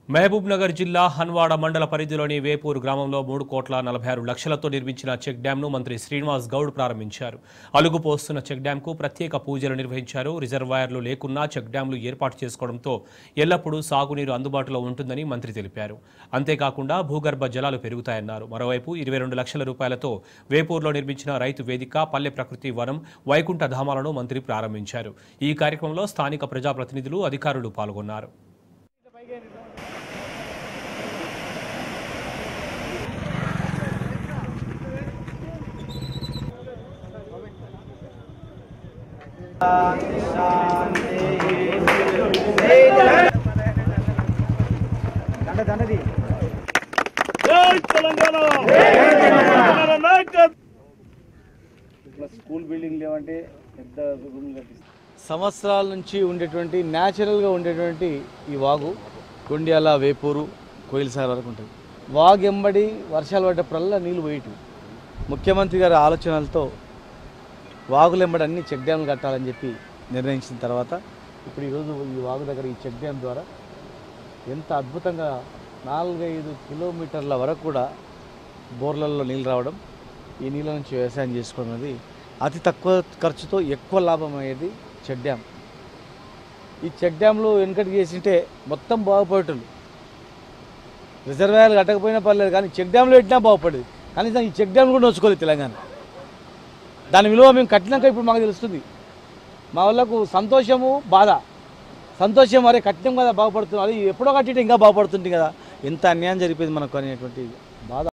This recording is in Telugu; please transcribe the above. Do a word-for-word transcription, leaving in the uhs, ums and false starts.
మహబూబ్ నగర్ జిల్లా హన్వాడ మండల పరిధిలోని వేపూరు గ్రామంలో మూడు కోట్ల నలభై ఆరు లక్షలతో నిర్మించిన చెక్ డ్యాంను మంత్రి శ్రీనివాస్ గౌడ్ ప్రారంభించారు. అలుగు పోస్తున్న చెక్ డ్యాంకు ప్రత్యేక పూజలు నిర్వహించారు. రిజర్వాయర్లు లేకున్నా చెక్ డ్యాంలు ఏర్పాటు చేసుకోవడంతో ఎల్లప్పుడూ సాగునీరు అందుబాటులో ఉంటుందని మంత్రి తెలిపారు. అంతేకాకుండా భూగర్భ జలాలు పెరుగుతాయన్నారు. మరోవైపు ఇరవై రెండు లక్షల రూపాయలతో వేపూరులో నిర్మించిన రైతు వేదిక, పల్లె ప్రకృతి వనం, వైకుంఠ ధామాలను మంత్రి ప్రారంభించారు. ఈ కార్యక్రమంలో స్థానిక ప్రజాప్రతినిధులు, అధికారులు పాల్గొన్నారు. స్కూల్ బిల్డింగ్ లేవంటే పెద్ద సంవత్సరాల నుంచి ఉండేటువంటి న్యాచురల్గా ఉండేటువంటి ఈ వాగు కొండ్యాల, వేపూరు, కోయిలసాగర్ వరకు ఉంటుంది. వాగు ఎంబడి వర్షాలు పడ్డప్పుడల్లా నీళ్ళు పోయేటి. ముఖ్యమంత్రి గారి ఆలోచనలతో వాగులు ఎంబడి అన్ని చెక్ డ్యామ్లు కట్టాలని చెప్పి నిర్ణయించిన తర్వాత ఇప్పుడు ఈరోజు ఈ వాగు దగ్గర ఈ చెక్ డ్యామ్ ద్వారా ఎంత అద్భుతంగా నాలుగైదు కిలోమీటర్ల వరకు కూడా బోర్లలో నీళ్ళు రావడం, ఈ నీళ్ళ నుంచి వ్యవసాయం చేసుకున్నది అతి తక్కువ ఖర్చుతో ఎక్కువ లాభం అయ్యేది చెక్ డ్యామ్. ఈ చెక్ డ్యామ్లు వెనకటి చేసింటే మొత్తం బాగుపడేటోళ్ళు. రిజర్వాయర్లు కట్టకపోయినా పర్లేదు, కానీ చెక్ డ్యామ్లు పెట్టినా బాగుపడేది. కనీసం ఈ చెక్ డ్యామ్లు కూడా నోచుకోలేదు తెలంగాణ. దాని విలువ మేము కట్టినాక ఇప్పుడు మాకు తెలుస్తుంది. మా వాళ్ళకు సంతోషము, బాధ. సంతోషం అరే కట్టినాం కదా బాగుపడుతుంది, అది ఎప్పుడో కట్టితే ఇంకా బాగుపడుతుంది కదా, ఎంత అన్యాయం జరిపోయింది మనకు అనేటువంటి బాధ.